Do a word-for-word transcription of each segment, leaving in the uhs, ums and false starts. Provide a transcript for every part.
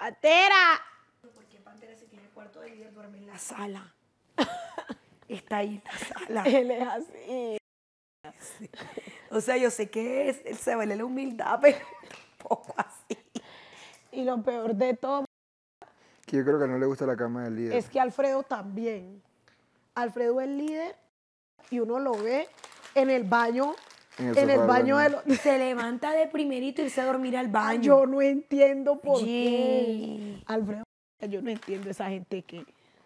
¡Pantera! ¿Por qué Pantera si tiene el cuarto de líder duerme en la sala? Está ahí en la sala. Él es así. Sí. O sea, yo sé que es, él se vale la humildad, pero tampoco así. Y lo peor de todo Que yo creo que no le gusta la cama del líder. es que Alfredo también. Alfredo es líder y uno lo ve en el baño, En el en el sofá del baño de baño. los... Se levanta de primerito y irse a dormir al baño. Yo no entiendo por qué. Yee. Alfredo, yo no entiendo esa gente que...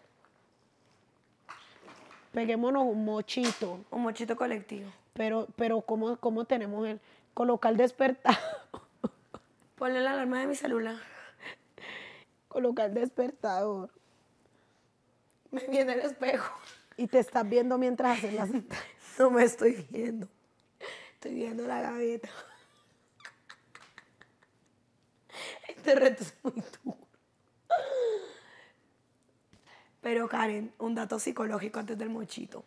Peguémonos un mochito, Un mochito colectivo. pero, pero ¿cómo, cómo tenemos el... Colocar despertador, Ponle la alarma de mi celular. colocar despertador. Me viene el espejo. Y te estás viendo mientras haces las... No me estoy viendo. Estoy viendo la gaveta. Este reto es muy duro. Pero Karen, un dato psicológico antes del mochito.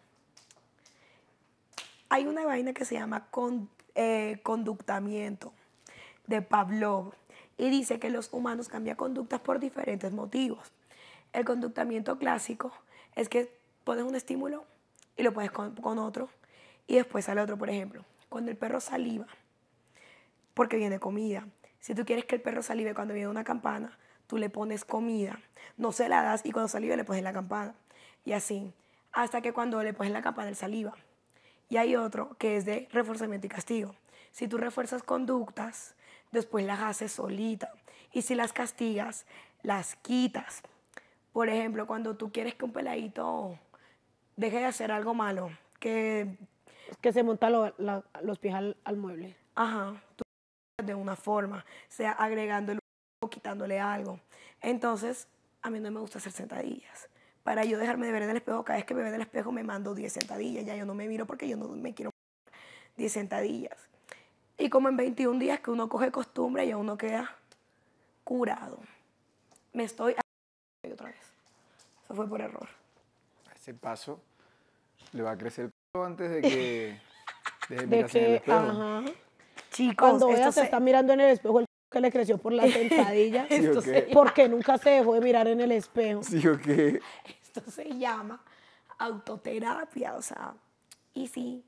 Hay una vaina que se llama con, eh, conductamiento de Pavlov y dice que los humanos cambian conductas por diferentes motivos. El conductamiento clásico es que pones un estímulo y lo pones con, con otro y después sale otro. Por ejemplo, cuando el perro saliva, porque viene comida. Si tú quieres que el perro salive cuando viene una campana, tú le pones comida, no se la das y cuando saliva le pones la campana. Y así, hasta que cuando le pones la campana, él saliva. Y hay otro que es de reforzamiento y castigo. Si tú refuerzas conductas, después las haces solita. Y si las castigas, las quitas. Por ejemplo, cuando tú quieres que un peladito deje de hacer algo malo, que, que se monta lo- la- los pies al, al mueble. ajá, tú de una forma, sea agregándole o quitándole algo. Entonces, a mí no me gusta hacer sentadillas. Para yo dejarme de ver en el espejo, cada vez que me veo en el espejo me mando diez sentadillas. Ya yo no me miro porque yo no me quiero diez sentadillas. Y como en veintiún días que uno coge costumbre, ya uno queda curado. Me estoy... otra vez. Eso fue por error. A ese paso le va a crecer el culo antes de que deje de De mirarse en el que, espejo. ajá. Chicos, Cuando esto ella se se- está mirando en el espejo, el que le creció por la sentadilla. ¿Sí o esto qué? se- Porque nunca se dejó de mirar en el espejo. ¿Sí o qué? Esto se llama autoterapia, o sea, y sí.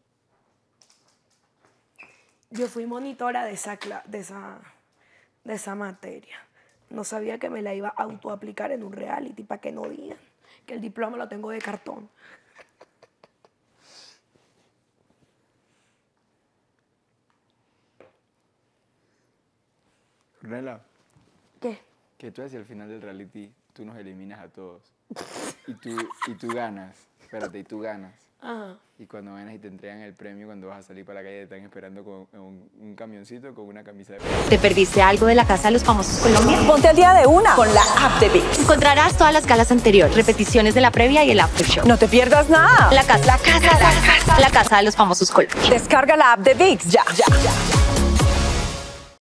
Yo fui monitora de esa, cla- de esa, de esa materia. No sabía que me la iba a autoaplicar en un reality para que no digan que el diploma lo tengo de cartón. Ornella, ¿Qué? que tú hacia el final del reality, tú nos eliminas a todos. Y tú, y tú ganas. Espérate, y tú ganas. Ajá. Y cuando ganas y te entregan el premio, cuando vas a salir para la calle, te están esperando con un, un camioncito con una camisa de... ¿Te perdiste algo de la Casa de los Famosos Colombia? Ponte al día de una con la app de ViX. Encontrarás todas las galas anteriores, repeticiones de la previa y el after show. No te pierdas nada. La casa, la casa, la casa, la Casa de los Famosos Colombia. Descarga la app de ViX ya, ya, ya.